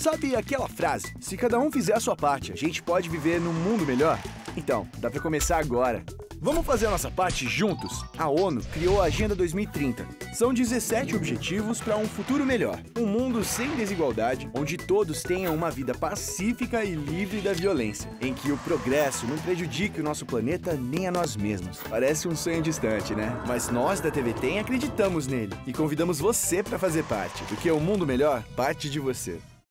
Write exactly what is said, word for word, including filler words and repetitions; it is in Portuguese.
Sabe aquela frase? Se cada um fizer a sua parte, a gente pode viver num mundo melhor? Então, dá pra começar agora. Vamos fazer a nossa parte juntos? A ONU criou a Agenda dois mil e trinta. São dezessete objetivos para um futuro melhor. Um mundo sem desigualdade, onde todos tenham uma vida pacífica e livre da violência. Em que o progresso não prejudique o nosso planeta nem a nós mesmos. Parece um sonho distante, né? Mas nós da T V Tem acreditamos nele e convidamos você para fazer parte. Porque o mundo melhor parte de você.